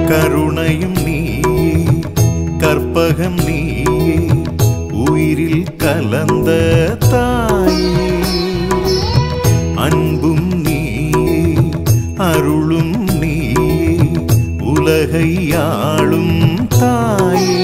கருணையும் நீயே கற்பகம் நீயே உயிரில் கலந்த தாயே அன்பும் நீயே அருளும் நீயே உலகை ஆளும் தாயே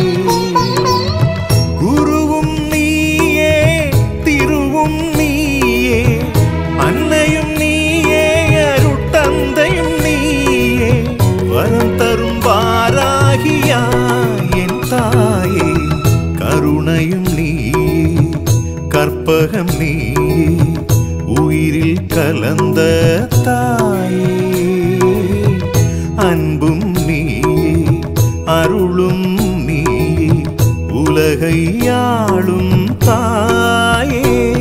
குருவும் நீயே திருவும் நீயே அன்னையும் நீயே அருட்தந்தையும் நீயே வரம் தரும் வாராகியா என் தாயே கருணையும் நீயே கற்பகம் நீயே உயிரில் கலந்த தாயே அன்பும் நீயே அருளும் நீயே உலகை ஆளும் தாயே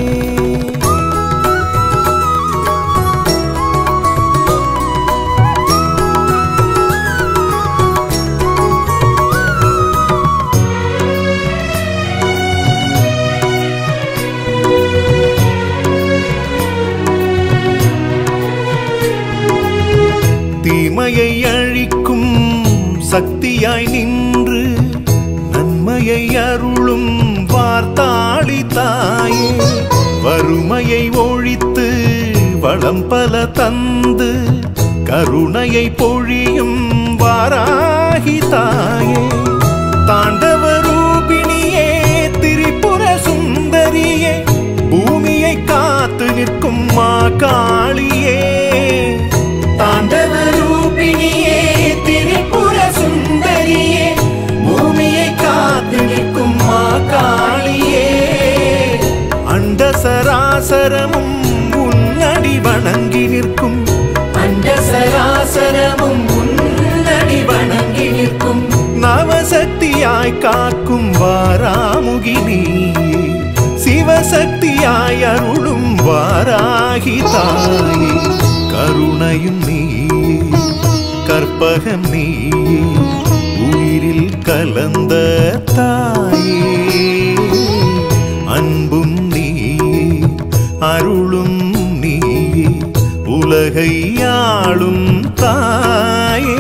தீமையை அழிக்கும் சக்தியாய் நின்று நன்மையை அருளும் வார்த்தாளி தாயே வறுமையை ஒழித்து வளம் பல தந்து கருணையை பொழியும் வாராகி தாயே தாண்டவ ரூபிணியே திரிபுர சுந்தரியே பூமியை காத்து நிற்கும் மா காளியே தாண்டவ ரூபிணியே திரிபுர சுந்தரியே பூமியை காத்து நிற்கும் மா காளியே அண்ட சராசரமும் உன்னடி வணங்கி நிற்கும் அண்ட சராசரமும் உன்னடி வணங்கி நிற்கும் நவசக்தியாய் காக்கும் வாராமுகி நீயே சிவசக்தியாய் அருளும் வாராகி தாயே கருணையும் நீயே கற்பகம் நீயே உயிரில் கலந்த தாயே அன்பும் நீயே அருளும் நீயே உலகை ஆளும் தாயே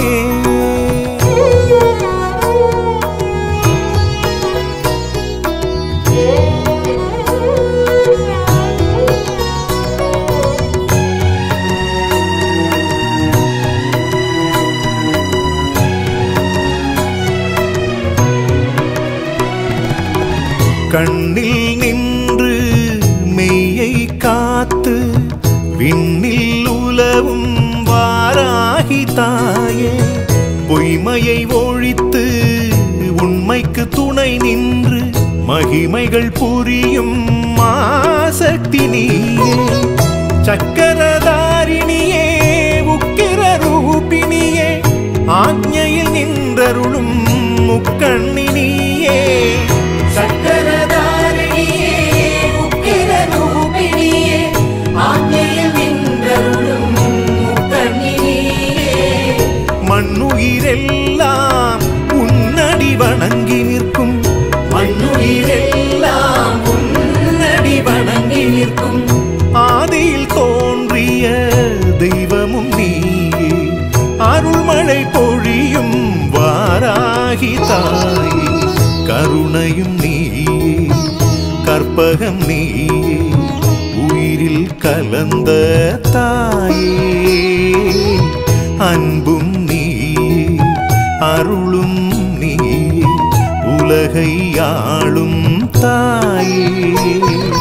கண்ணில் நின்று மெய்யை காத்து விண்ணில் உலவும் வாராகி தாயே பொய்மையை ஒழித்து உண்மைக்கு துணை நின்று மகிமைகள் புரியும் மாசக்தி நீயே சக்கரதாரிணியே உக்கிர ரூபிணியே ஆக்ஞையில் நின்றருளும் முக்கண்ணி நீயே சக்கரதாரிணியே உக்கிர ரூபிணியே ஆக்ஞையில் நின்றருளும் முக்கண்ணி நீயே மண்ணுயிரெல்லாம் உன்னடி வணங்கி நிற்கும் மண்ணுயிரெல்லாம் உன்னடி வணங்கி நிற்கும் ஆதியில் தோன்றிய தெய்வமும் நீயே அருள்மழை பொழியும் வாராகி தாயே கருணையும் நீயே கற்பகம் நீயே உயிரில் கலந்த தாயே அன்பும் நீயே அருளும் நீயே உலகை ஆளும் தாயே